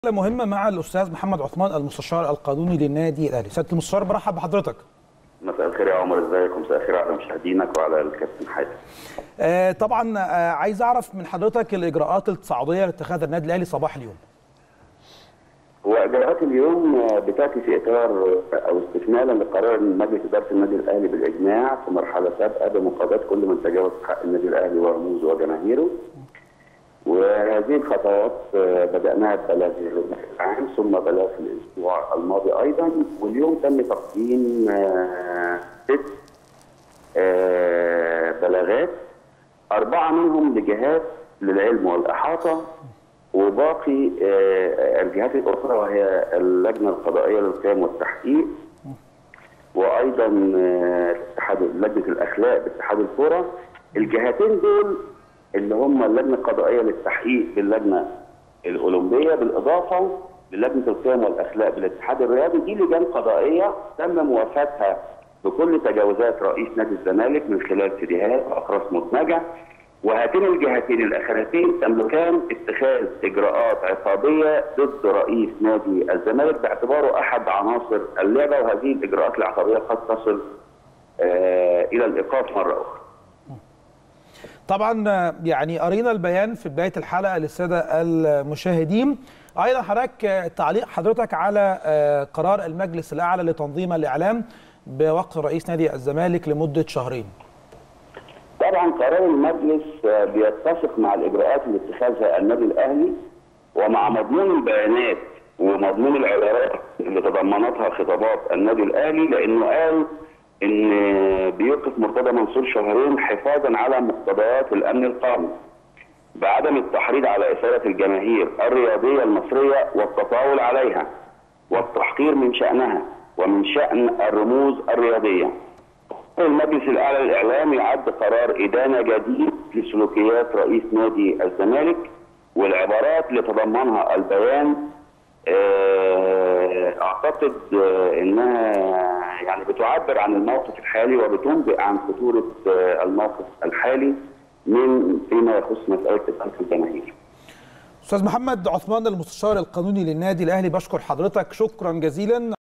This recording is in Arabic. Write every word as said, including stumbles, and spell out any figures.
مهمة مع الأستاذ محمد عثمان المستشار القانوني للنادي الأهلي. سيادة المستشار برحب بحضرتك. مساء الخير يا عمر، ازيك؟ ومساء الخير على مشاهدينك وعلى الكابتن حاتم. آه طبعا آه عايز أعرف من حضرتك الإجراءات التصاعدية لاتخاذ النادي الأهلي صباح اليوم. وإجراءات اليوم بتأتي في إطار أو استكمالا لقرار مجلس إدارة النادي الأهلي بالإجماع في مرحلة سابقة بمقاضاة كل من تجاوز حق النادي الأهلي ورموزه وجماهيره. وهذه الخطوات بدأناها ببلاغ العام ثم بلاغ في الأسبوع الماضي أيضا، واليوم تم تقديم ست بلاغات، أربعة منهم لجهات للعلم والإحاطة، وباقي الجهات الأخرى وهي اللجنة القضائية للقيام والتحقيق، وأيضا اتحاد لجنة الأخلاق باتحاد الكرة. الجهتين دول اللي هم اللجنة القضائية للتحقيق باللجنة الأولمبية، بالإضافة للجنة القيم والأخلاق بالاتحاد الرياضي، دي لجان قضائية تم موافاتها بكل تجاوزات رئيس نادي الزمالك من خلال سيديهات وأقراص مدمجة. وهاتين الجهتين الأخرتين تملكان اتخاذ إجراءات عقابية ضد رئيس نادي الزمالك باعتباره أحد عناصر اللعبة، وهذه الإجراءات العقابية قد تصل آه إلى الإيقاف مرة أخرى. طبعا يعني قرينا البيان في بدايه الحلقه للساده المشاهدين. ايضا حضرتك تعليق حضرتك على قرار المجلس الاعلى لتنظيم الاعلام بوقف رئيس نادي الزمالك لمده شهرين. طبعا قرار المجلس بيتفق مع الاجراءات اللي اتخذها النادي الاهلي ومع مضمون البيانات ومضمون العبارات اللي تضمنتها خطابات النادي الاهلي، لانه قال ان بيوقف مرتضى منصور شهرين حفاظا على مقتضيات الامن القومي بعدم التحريض على اثاره الجماهير الرياضيه المصريه والتطاول عليها والتحقير من شانها ومن شان الرموز الرياضيه. المجلس الاعلى للاعلام يعد قرار ادانه جديد لسلوكيات رئيس نادي الزمالك، والعبارات اللي تضمنها البيان اعتقد انها يعني بتعبر عن الموقف الحالي وبتنبئ عن خطوره الموقف الحالي من فيما يخص مساله اثاره الجماهير. استاذ محمد عثمان المستشار القانوني للنادي الاهلي، بشكر حضرتك شكرا جزيلا.